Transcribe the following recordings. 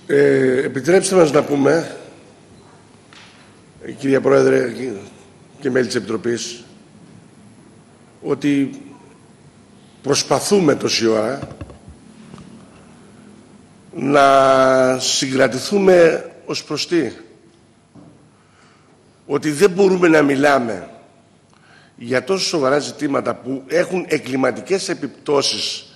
Επιτρέψτε μας να πούμε, κυρία Πρόεδρε και μέλη της Επιτροπής, ότι προσπαθούμε τόση ώρα να συγκρατηθούμε ως προς τι. Ότι δεν μπορούμε να μιλάμε για τόσο σοβαρά ζητήματα που έχουν εγκληματικές επιπτώσεις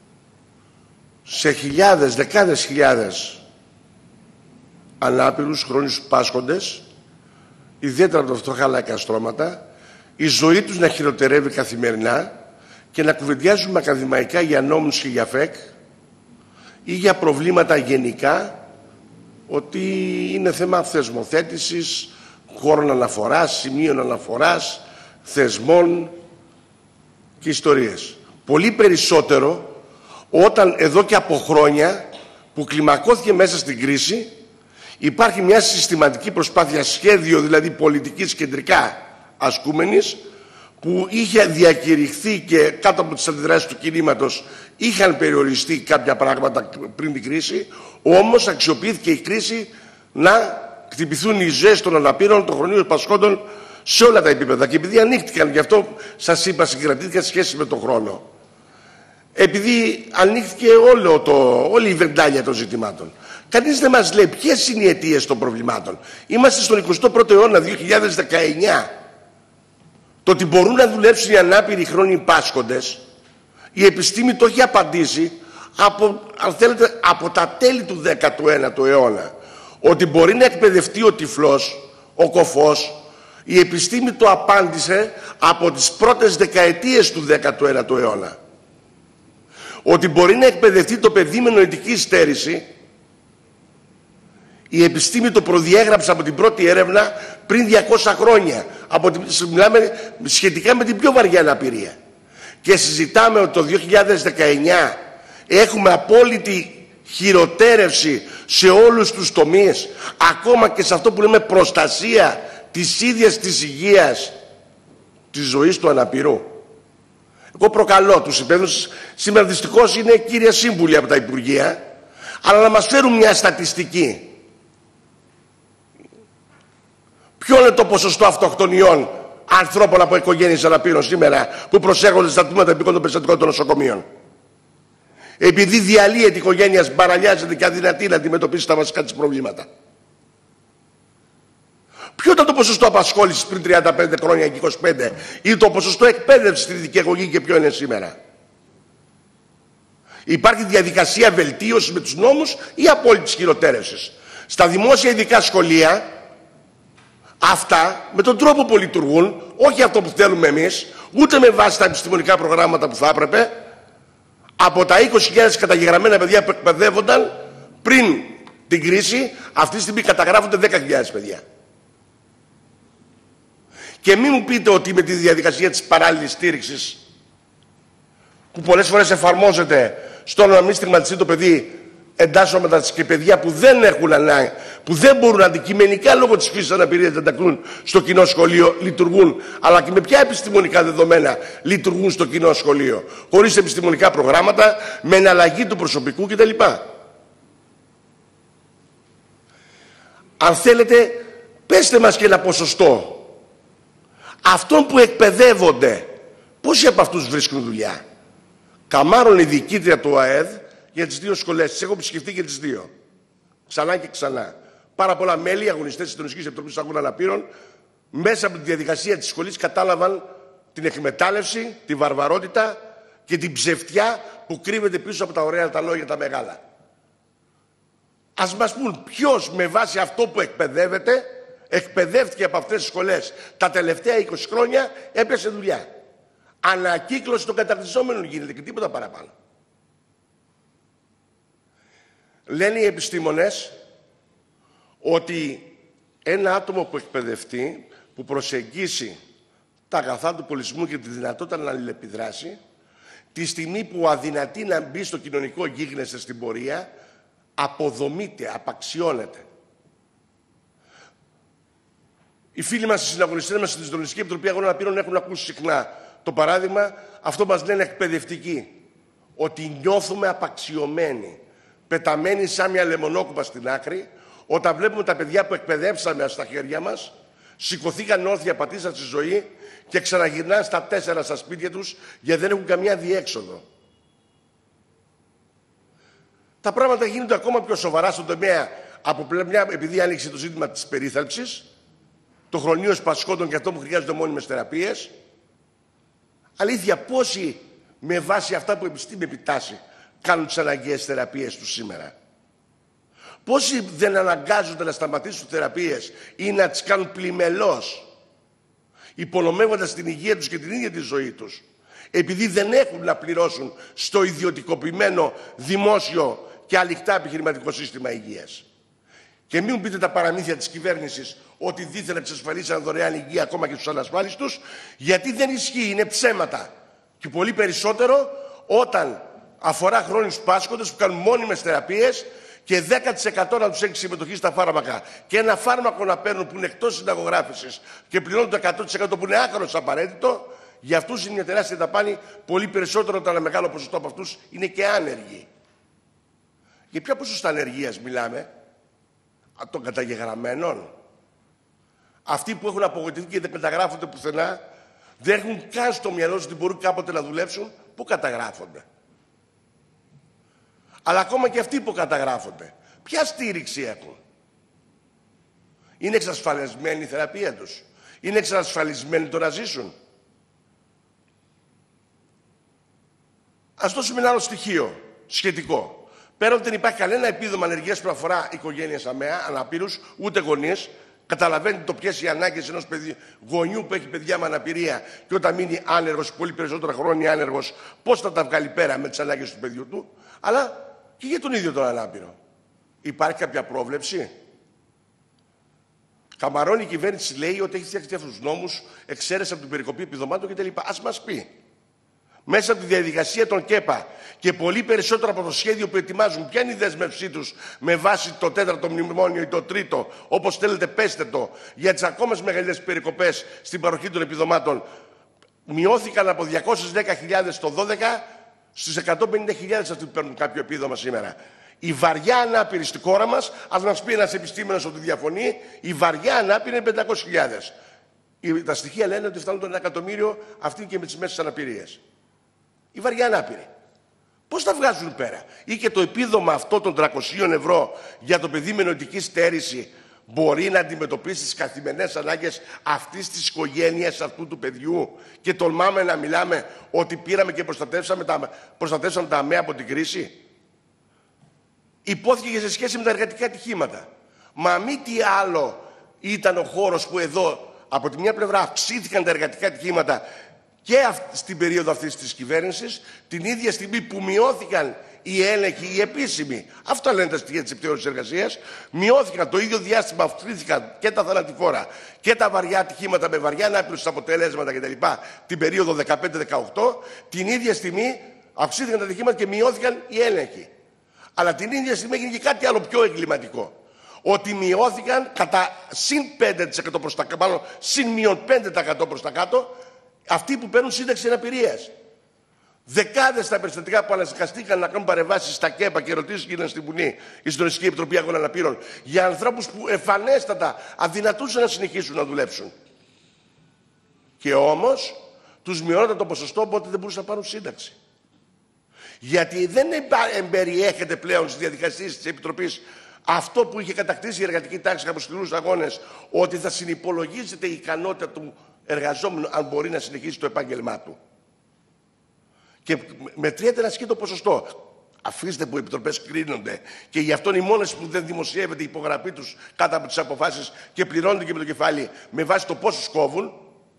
σε χιλιάδες, δεκάδες χιλιάδες ανάπηρους, χρόνιους πάσχοντες, ιδιαίτερα από τα φτωχά λαϊκά στρώματα, η ζωή τους να χειροτερεύει καθημερινά και να κουβεντιάζουμε ακαδημαϊκά για νόμους και για ΦΕΚ ή για προβλήματα γενικά, ότι είναι θέμα θεσμοθέτησης, χώρων αναφοράς, σημείων αναφοράς, θεσμών και ιστορίες. Πολύ περισσότερο όταν εδώ και από χρόνια που κλιμακώθηκε μέσα στην κρίση υπάρχει μια συστηματική προσπάθεια, σχέδιο δηλαδή πολιτικής κεντρικά ασκούμενης, που είχε διακηρυχθεί και κάτω από τις αντιδράσεις του κινήματος είχαν περιοριστεί κάποια πράγματα πριν την κρίση, όμως αξιοποιήθηκε η κρίση να χτυπηθούν οι ζωές των αναπήρων, των χρονίων πασχόντων σε όλα τα επίπεδα. Και επειδή ανοίχτηκαν, γι' αυτό σας είπα, συγκρατήθηκα σε σχέση με τον χρόνο, επειδή ανοίχθηκε όλη η βεντάλια των ζητημάτων. Κανείς δεν μας λέει ποιες είναι οι αιτίες των προβλημάτων. Είμαστε στον 21ο αιώνα, 2019. Το ότι μπορούν να δουλέψουν οι ανάπηροι χρόνιοι πάσχοντες, η επιστήμη το έχει απαντήσει αν θέλετε, από τα τέλη του 19ου αιώνα. Ότι μπορεί να εκπαιδευτεί ο τυφλός, ο κωφός, η επιστήμη το απάντησε από τις πρώτες δεκαετίες του 19ου αιώνα. Ότι μπορεί να εκπαιδευτεί το παιδί με νοητική στέρηση, η επιστήμη το προδιέγραψε από την πρώτη έρευνα πριν 200 χρόνια. Μιλάμε σχετικά με την πιο βαριά αναπηρία. Και συζητάμε ότι το 2019 έχουμε απόλυτη χειροτέρευση σε όλους τους τομείς, ακόμα και σε αυτό που λέμε προστασία της ίδιας της υγείας της ζωής του αναπηρού. Εγώ προκαλώ τους υπεύθυνους, σήμερα δυστυχώς είναι κύρια σύμβουλοι από τα Υπουργεία, αλλά να μας φέρουν μια στατιστική. Ποιο είναι το ποσοστό αυτοκτονιών ανθρώπων από οικογένειες αναπήρων σήμερα που προσέρχονται στα τμήματα επικών των περιστατικών των νοσοκομείων? Επειδή διαλύεται η οικογένεια, μπαραλιάζεται και αδυνατεί να αντιμετωπίσει τα βασικά της προβλήματα. Ποιο ήταν το ποσοστό απασχόλησης πριν 35 χρόνια και 25, ή το ποσοστό εκπαίδευσης στη δυτική αγωγή και ποιο είναι σήμερα? Υπάρχει διαδικασία βελτίωσης με τους νόμους ή απόλυτης χειροτέρευσης? Στα δημόσια ειδικά σχολεία, αυτά με τον τρόπο που λειτουργούν, όχι αυτό που θέλουμε εμείς, ούτε με βάση τα επιστημονικά προγράμματα που θα έπρεπε, από τα 20.000 καταγεγραμμένα παιδιά που εκπαιδεύονταν πριν την κρίση, αυτή τη στιγμή καταγράφονται 10.000 παιδιά. Και μην μου πείτε ότι με τη διαδικασία της παράλληλης στήριξης, που πολλές φορές εφαρμόζεται στο να μην στιγματιστεί το παιδί, εντάσσομαι μεταξύ και παιδιά που δεν έχουν ανάγκη, που δεν μπορούν αντικειμενικά λόγω της φύσης αναπηρίας να ενταχθούν στο κοινό σχολείο, λειτουργούν. Αλλά και με ποια επιστημονικά δεδομένα λειτουργούν στο κοινό σχολείο? Χωρίς επιστημονικά προγράμματα, με εναλλαγή του προσωπικού κτλ. Αν θέλετε, πέστε μας και ένα ποσοστό αυτών που εκπαιδεύονται. Πόσοι από αυτούς βρίσκουν δουλειά? Καμάρων η διοικήτρια του ΑΕΔ για τις δύο σχολές. Τις έχω επισκεφτεί και τις δύο. Ξανά και ξανά. Πάρα πολλά μέλη, αγωνιστές της Συντονιστικής Επιτροπής Αγώνων Αναπήρων, μέσα από τη διαδικασία της σχολής κατάλαβαν την εκμετάλλευση, τη βαρβαρότητα και την ψευτιά που κρύβεται πίσω από τα ωραία τα λόγια τα μεγάλα. Ας μας πούν ποιος με βάση αυτό που εκπαιδεύεται, εκπαιδεύτηκε από αυτές τις σχολές τα τελευταία 20 χρόνια, έπιασε δουλειά. Ανακύκλωση των καταρτιζόμενων γίνεται και τίποτα παραπάνω. Λένε οι επιστήμονες ότι ένα άτομο που εκπαιδευτεί, που προσεγγίσει τα αγαθά του πολιτισμού και τη δυνατότητα να αλληλεπιδράσει, τη στιγμή που αδυνατεί να μπει στο κοινωνικό γίγνεσθε στην πορεία, αποδομείται, απαξιώνεται. Οι φίλοι μας, οι συναγωνιστές μας στην Συντονιστική Επιτροπή Αγώνων Αναπήρων έχουν ακούσει συχνά το παράδειγμα, αυτό μας λένε εκπαιδευτικοί, ότι νιώθουμε απαξιωμένοι. πεταμένοι σαν μια λεμονόκουπα στην άκρη, όταν βλέπουμε τα παιδιά που εκπαιδεύσαμε στα χέρια μας, σηκωθήκαν όρθια, πατήσαν στη ζωή και ξαναγυρνάνε στα 4 στα σπίτια τους, γιατί δεν έχουν καμία διέξοδο. Τα πράγματα γίνονται ακόμα πιο σοβαρά στον τομέα από πλευρά, επειδή άνοιξε το ζήτημα της περίθαλψης, το χρονείο σπασχόντων και αυτό που χρειάζονται μόνιμες θεραπείες. Αλήθεια, πόσοι με βάση αυτά που η επιστήμη επιτάσσει κάνουν τις αναγκαίες θεραπείες τους σήμερα? Πόσοι δεν αναγκάζονται να σταματήσουν θεραπείες ή να τις κάνουν πλημελώς, υπονομεύοντας την υγεία τους και την ίδια τη ζωή τους, επειδή δεν έχουν να πληρώσουν στο ιδιωτικοποιημένο δημόσιο και αλικτά επιχειρηματικό σύστημα υγείας. Και μην μου πείτε τα παραμύθια της κυβέρνησης ότι δίθεν εξασφαλίσαν δωρεάν υγεία ακόμα και στους ανασφάλιστους, γιατί δεν ισχύει, είναι ψέματα. Και πολύ περισσότερο όταν αφορά χρόνιους πάσχοντες που κάνουν μόνιμες θεραπείες και 10% να τους έχει συμμετοχή στα φάρμακα και ένα φάρμακο να παίρνουν που είναι εκτός συνταγογράφησης και πληρώνουν το 100% που είναι άκρως απαραίτητο, για αυτούς είναι μια τεράστια δαπάνη, πολύ περισσότερο όταν ένα μεγάλο ποσοστό από αυτούς είναι και άνεργοι. Για ποια ποσοστά ανεργίας μιλάμε? Των καταγεγραμμένων? Αυτοί που έχουν απογοητευτεί και δεν καταγράφονται πουθενά, δεν έχουν καν στο μυαλό τους ότι μπορούν κάποτε να δουλέψουν, πού καταγράφονται? Αλλά ακόμα και αυτοί που καταγράφονται, ποια στήριξη έχουν? Είναι εξασφαλισμένη η θεραπεία τους? Είναι εξασφαλισμένοι το να ζήσουν? Ας δώσουμε ένα άλλο στοιχείο σχετικό. Πέρα ότι δεν υπάρχει κανένα επίδομα ανεργίας που αφορά οικογένειες ΑΜΕΑ, αναπήρους, ούτε γονείς, καταλαβαίνετε το ποιες οι ανάγκες ενός γονιού που έχει παιδιά με αναπηρία και όταν μείνει άνεργος, πολύ περισσότερα χρόνια άνεργος, πώς θα τα βγάλει πέρα με τις ανάγκες του παιδιού του, αλλά και για τον ίδιο τον ανάπηρο. Υπάρχει κάποια πρόβλεψη? Καμαρώνει η κυβέρνηση, λέει ότι έχει φτιάξει αυτούς τους νόμους, εξαίρεση από την περικοπή επιδομάτων κτλ. Ας μας πει. Μέσα από τη διαδικασία των ΚΕΠΑ και πολύ περισσότερο από το σχέδιο που ετοιμάζουν, ποια είναι η δέσμευσή τους με βάση το 4ο μνημόνιο ή το 3ο, όπως θέλετε πέστε το, για τις ακόμα μεγαλύτερες περικοπές στην παροχή των επιδομάτων, μειώθηκαν από 210.000 το 12 στις 150.000 αυτοί που παίρνουν κάποιο επίδομα σήμερα. Η βαριά ανάπηρη στη χώρα μας, ας μας πει ένας επιστήμονας ότι διαφωνεί, η βαριά ανάπηρη είναι 500.000. Τα στοιχεία λένε ότι φτάνουν το 1 εκατομμύριο αυτοί και με τις μέσες αναπηρίες. Οι βαριά ανάπηροι. Πώς τα βγάζουν πέρα? Ή και το επίδομα αυτό των 300 ευρώ για το παιδί με νοητική στέρηση μπορεί να αντιμετωπίσει τις καθημερινές ανάγκες αυτής της οικογένειας, αυτού του παιδιού, και τολμάμε να μιλάμε ότι πήραμε και προστατεύσαμε τα ΑΜΕΑ από την κρίση? Υπόθηκε σε σχέση με τα εργατικά ατυχήματα. Μα μη τι άλλο ήταν ο χώρος που εδώ από τη μια πλευρά αυξήθηκαν τα εργατικά ατυχήματα και στην περίοδο αυτής της κυβέρνησης, την ίδια στιγμή που μειώθηκαν οι έλεγχοι, οι επίσημοι, αυτά λένε τα στοιχεία της επιθεώρησης εργασίας, μειώθηκαν το ίδιο διάστημα, αυξήθηκαν και τα θανατηφόρα και τα βαριά ατυχήματα με βαριά ανάπηρους αποτελέσματα κτλ. Την περίοδο 15-18, την ίδια στιγμή αυξήθηκαν τα ατυχήματα και μειώθηκαν οι έλεγχοι. Αλλά την ίδια στιγμή έγινε και κάτι άλλο πιο εγκληματικό. Ότι μειώθηκαν κατά συν 5% προς τα κάτω, μάλλον συν μείον 5% προς τα κάτω, αυτοί που παίρνουν σύνταξη αναπηρίας. Δεκάδες τα περιστατικά που αναγκαστήκαν να κάνουν παρεμβάσεις στα ΚΕΠΑ και ερωτήσεις γίνανε στην Βουλή, η Συντονιστική Επιτροπή Αγώνων Αναπήρων, για ανθρώπους που εμφανέστατα αδυνατούσαν να συνεχίσουν να δουλέψουν. Και όμως τους μειώνονταν το ποσοστό, οπότε δεν μπορούσαν να πάρουν σύνταξη. Γιατί δεν εμπεριέχεται πλέον στις διαδικασίες της Επιτροπής αυτό που είχε κατακτήσει η εργατική τάξη από σκληρούς αγώνες, ότι θα συνυπολογίζεται η ικανότητα του εργαζόμενου αν μπορεί να συνεχίσει το επάγγελμά του. Και μετριέται ένα σκέτο ποσοστό. Αφήστε που οι επιτροπές κρίνονται και γι' αυτό είναι οι μόνες που δεν δημοσιεύεται η υπογραφή τους κάτω από τις αποφάσεις και πληρώνονται και με το κεφάλι με βάση το πόσους κόβουν.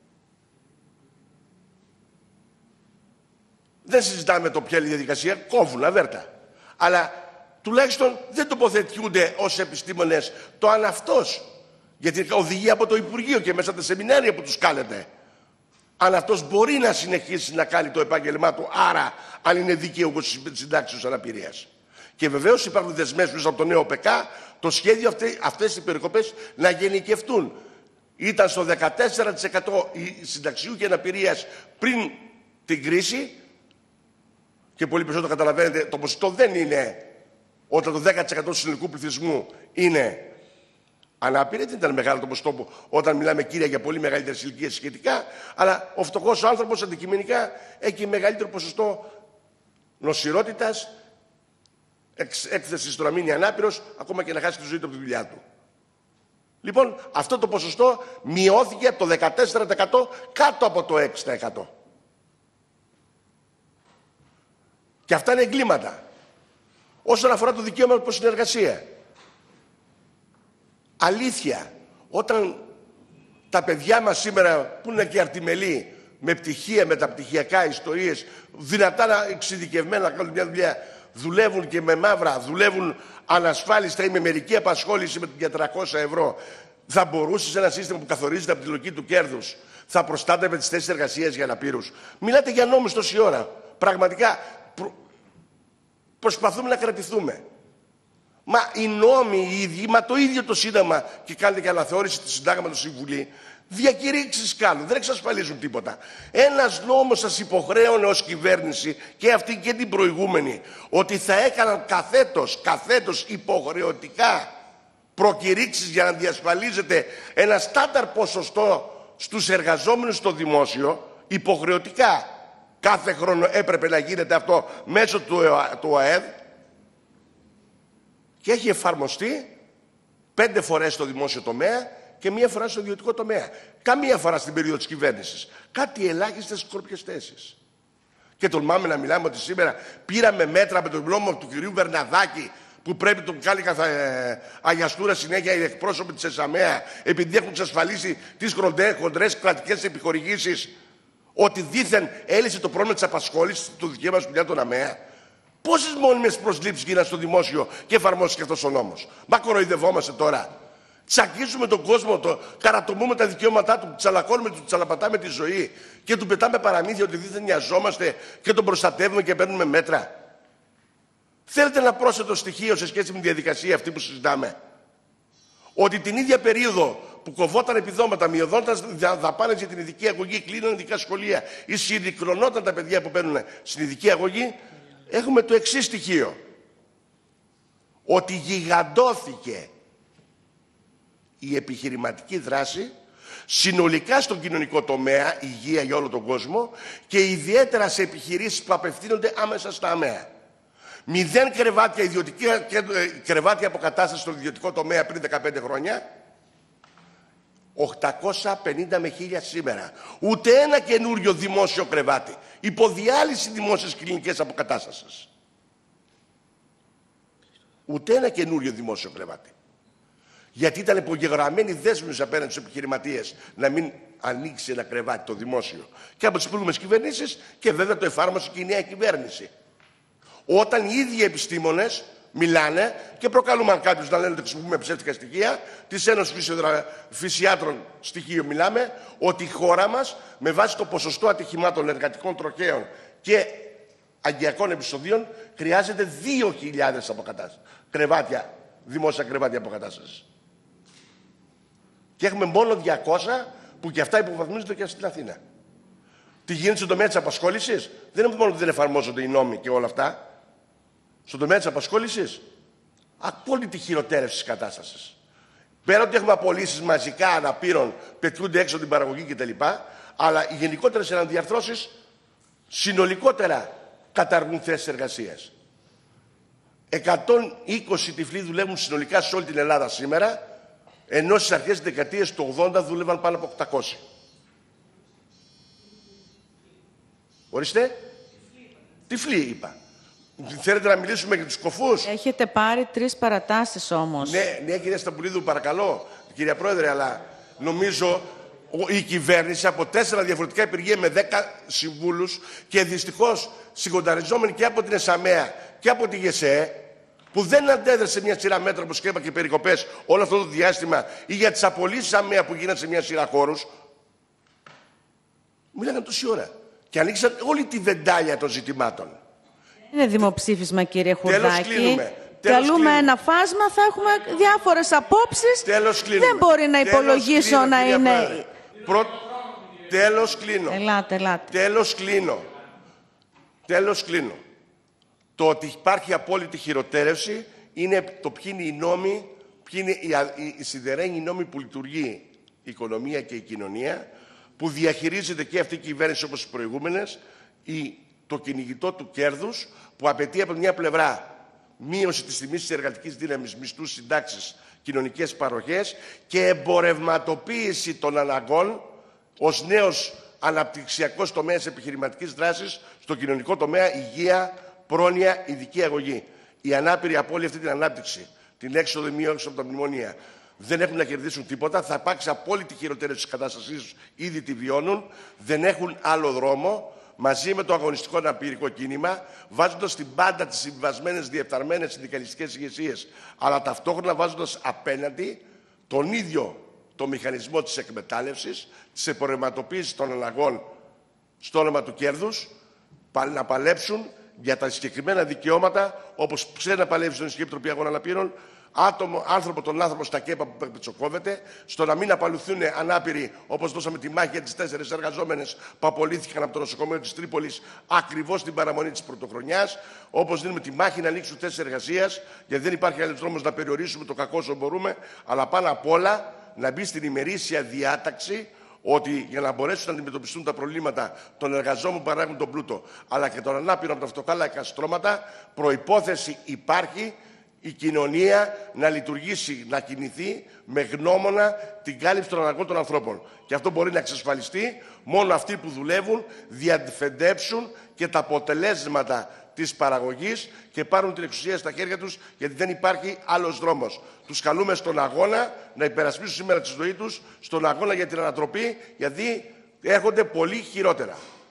Δεν συζητάμε το ποια είναι η διαδικασία, κόβουν αβέρτα. Αλλά τουλάχιστον δεν τοποθετιούνται ως επιστήμονες το αν αυτός, γιατί οδηγεί από το Υπουργείο και μέσα από τα σεμινάρια που τους κάνετε, αν αυτός μπορεί να συνεχίσει να κάνει το επάγγελμά του, άρα αν είναι δικαίωγος συντάξεως αναπηρίας. Και βεβαίως υπάρχουν δεσμεύσεις από το νέο ΠΚ, το σχέδιο αυτές οι περικοπές να γενικευτούν. Ήταν στο 14% οι συνταξιούχοι αναπηρίας πριν την κρίση και πολύ περισσότερο καταλαβαίνετε το ποσοστό δεν είναι όταν το 10% του συνολικού πληθυσμού είναι ανάπηροι. Δεν ήταν μεγάλο το ποσοστό όταν μιλάμε, κύρια, για πολύ μεγαλύτερες ηλικίες σχετικά, αλλά ο φτωχός άνθρωπος αντικειμενικά έχει μεγαλύτερο ποσοστό νοσηρότητας, έκθεση στο να μείνει ανάπηρος, ακόμα και να χάσει τη ζωή του από τη δουλειά του. Λοιπόν, αυτό το ποσοστό μειώθηκε από το 14% κάτω από το 6%. Και αυτά είναι εγκλήματα. Όσον αφορά το δικαίωμα προς συνεργασία. Αλήθεια, όταν τα παιδιά μας σήμερα που είναι και αρτιμελοί, με πτυχία, μεταπτυχιακά ιστορίες, δυνατά εξειδικευμένα να κάνουν μια δουλειά, δουλεύουν και με μαύρα, δουλεύουν ανασφάλιστα ή με μερική απασχόληση για 300 ευρώ, θα μπορούσε σε ένα σύστημα που καθορίζεται από τη λογική του κέρδους, θα προστάτευε τις θέσεις εργασίας για αναπήρους? Μιλάτε για νόμους τόση ώρα. Πραγματικά προσπαθούμε να κρατηθούμε. Μα οι νόμοι οι ίδιοι, μα το ίδιο το Σύνταγμα, και κάνετε και αναθεώρηση του Συντάγματος στη Βουλή, διακηρύξεις κάνουν, δεν εξασφαλίζουν τίποτα. Ένας νόμος σας υποχρέωνε ως κυβέρνηση, και αυτή και την προηγούμενη, ότι θα έκαναν καθέτος υποχρεωτικά προκηρύξεις για να διασφαλίζεται ένα στάνταρ ποσοστό στους εργαζόμενους στο δημόσιο, υποχρεωτικά. Κάθε χρόνο έπρεπε να γίνεται αυτό μέσω του ΑΕΔ, και έχει εφαρμοστεί 5 φορές στο δημόσιο τομέα και 1 φορά στο ιδιωτικό τομέα. Καμία φορά στην περίοδο της κυβέρνησης. Κάτι ελάχιστες σκόρπιες θέσεις. Και τολμάμε να μιλάμε ότι σήμερα πήραμε μέτρα με τον νόμο του κυρίου Βερναδάκη, που πρέπει τον κάνει αγιαστούρα συνέχεια οι εκπρόσωποι της ΕΣΑΜΕΑ, επειδή έχουν εξασφαλίσει τις χοντρές κρατικές επιχορηγήσεις, ότι δήθεν έλυσε το πρόβλημα της απασχόλησης του δικαίωματος δουλειά των ΑΜΕΑ. Πόσες μόνιμες προσλήψεις γίνανε στο δημόσιο και εφαρμόστηκε αυτός ο νόμος? Μα κοροϊδευόμαστε τώρα? Τσακίζουμε τον κόσμο, καρατομούμε τα δικαιώματά του, τσαλακώνουμε, του τσαλαπατάμε τη ζωή και του πετάμε παραμύθια ότι δήθεν νοιαζόμαστε και τον προστατεύουμε και παίρνουμε μέτρα. Θέλετε ένα πρόσθετο στοιχείο σε σχέση με τη διαδικασία αυτή που συζητάμε? Ότι την ίδια περίοδο που κοβόταν επιδόματα, μειωδόταν δαπάνες για την ειδική αγωγή, κλείναν ειδικά σχολεία ή συρρυκνωνόταν τα παιδιά που παίρνουν στην ειδική αγωγή, έχουμε το εξής στοιχείο. Ότι γιγαντώθηκε η επιχειρηματική δράση συνολικά στον κοινωνικό τομέα, υγεία για όλο τον κόσμο, και ιδιαίτερα σε επιχειρήσεις που απευθύνονται άμεσα στα ΑΜΕΑ. 0 κρεβάτια, κρεβάτια αποκατάσταση στον ιδιωτικό τομέα πριν 15 χρόνια. 850 με 1000 σήμερα. Ούτε ένα καινούριο δημόσιο κρεβάτι. Υποδιάλυση δημόσιες κλινικές αποκατάστασης. Ούτε ένα καινούριο δημόσιο κρεβάτι. Γιατί ήταν υπογεγραμμένη δέσμευση απέναντι στους επιχειρηματίες να μην ανοίξει ένα κρεβάτι το δημόσιο. Και από τις προηγούμενες κυβερνήσεις, και βέβαια το εφάρμοσε και η νέα κυβέρνηση. Όταν οι ίδιοι επιστήμονες μιλάνε και προκαλούμε κάποιος να λένε ότι χρησιμοποιούμε ψεύτικα στοιχεία, της Ένωσης Φυσιάτρων στοιχείο μιλάμε, ότι η χώρα μας με βάση το ποσοστό ατυχημάτων εργατικών τροχαίων και αγκιακών επεισοδίων χρειάζεται 2.000 κρεβάτια, δημόσια κρεβάτια αποκατάστασης. Και έχουμε μόνο 200 που και αυτά υποβαθμίζονται και στην Αθήνα. Τι γίνεται στον τομέα της απασχόλησης? Δεν είναι μόνο ότι δεν εφαρμόζονται οι νόμοι και όλα αυτά. Στον τομέα της απασχόλησης, απόλυτη χειροτέρευση της κατάστασης. Πέρα ότι έχουμε απολύσεις μαζικά αναπήρων, πετιούνται έξω την παραγωγή κτλ. Αλλά οι γενικότερες αναδιαρθρώσεις συνολικότερα καταργούν θέσεις εργασίας. 120 τυφλοί δουλεύουν συνολικά σε όλη την Ελλάδα σήμερα, ενώ στις αρχές της δεκαετίας του 80 δούλευαν πάνω από 800. Ορίστε. Τυφλοί είπα. Θέλετε να μιλήσουμε για τους κοφούς? Έχετε πάρει 3 παρατάσεις όμως. Ναι, κυρία Σταμπουλίδου, παρακαλώ, κυρία Πρόεδρε, αλλά νομίζω η κυβέρνηση από 4 διαφορετικά υπουργεία με 10 συμβούλους και δυστυχώς συγκονταριζόμενοι και από την ΕΣΑΜΕΑ και από τη ΓΕΣΕΕ, που δεν αντέδρασε μια σειρά μέτρα, όπως είπα, και περικοπές όλο αυτό το διάστημα, ή για τις απολύσεις ΑΜΕΑ που γίνανε σε μια σειρά χώρους, μιλάγαν τόση ώρα και ανοίξαν όλη τη βεντάλια των ζητημάτων. Είναι δημοψήφισμα, κύριε Χουρδάκη. Κλείνουμε. Καλούμε ένα φάσμα, θα έχουμε διάφορες απόψεις. Δεν μπορεί να υπολογίσω να είναι... Τέλος κλείνω. Ελάτε. Τέλος κλείνω. Το ότι υπάρχει απόλυτη χειροτέρευση είναι το ποιοι είναι οι νόμοι, ποιοι είναι οι σιδερένοι νόμοι που λειτουργεί η οικονομία και η κοινωνία, που διαχειρίζεται και αυτή η κυβέρνηση όπως οι προηγούμενες, το κυνηγητό του κέρδους, που απαιτεί από μια πλευρά μείωση της τιμής της εργατικής δύναμης, μισθούς, συντάξεις, κοινωνικές παροχές και εμπορευματοποίηση των αναγκών ως νέος αναπτυξιακός τομέας επιχειρηματικής δράσης στο κοινωνικό τομέα, υγεία, πρόνοια, ειδική αγωγή. Οι ανάπηροι από όλη αυτή την ανάπτυξη, την έξοδο ή μείωση από τα μνημόνια, δεν έχουν να κερδίσουν τίποτα. Θα υπάρξει απόλυτη χειροτέρευση της κατάστασής τους, ήδη τη βιώνουν, δεν έχουν άλλο δρόμο. Μαζί με το αγωνιστικό αναπηρικό κίνημα, βάζοντας στην πάντα τις συμβιβασμένες, διεφθαρμένες συνδικαλιστικές ηγεσίες, αλλά ταυτόχρονα βάζοντας απέναντι τον ίδιο το μηχανισμό της εκμετάλλευσης, της εμπορευματοποίησης των αναγκών στο όνομα του κέρδους, να παλέψουν για τα συγκεκριμένα δικαιώματα, όπως ξέρει να παλεύει στην Εθνική Επιτροπή Αγώνων Αναπήρων, τον άνθρωπο στα ΚΕΠΑ που πετσοκόβεται, στο να μην απαλουθούν ανάπηροι, όπως δώσαμε τη μάχη για τις 4 εργαζόμενες που απολύθηκαν από το νοσοκομείο της Τρίπολης ακριβώς στην παραμονή της πρωτοχρονιάς, όπως δίνουμε τη μάχη να ανοίξουν θέσεις εργασίας, γιατί δεν υπάρχει άλλος δρόμος να περιορίσουμε το κακό όσο μπορούμε, αλλά πάνω απ' όλα να μπει στην ημερήσια διάταξη ότι για να μπορέσουν να αντιμετωπιστούν τα προβλήματα των εργαζόμενων που παράγουν τον πλούτο, αλλά και των ανάπηρων από τα αυτοκάλακα στρώματα, προϋπόθεση υπάρχει η κοινωνία να λειτουργήσει, να κινηθεί με γνώμονα την κάλυψη των αναγκών των ανθρώπων. Και αυτό μπορεί να εξασφαλιστεί μόνο αυτοί που δουλεύουν, διαφεντέψουν και τα αποτελέσματα της παραγωγής και πάρουν την εξουσία στα χέρια τους, γιατί δεν υπάρχει άλλος δρόμος. Τους καλούμε στον αγώνα να υπερασπίσουν σήμερα τη ζωή τους, στον αγώνα για την ανατροπή, γιατί έρχονται πολύ χειρότερα.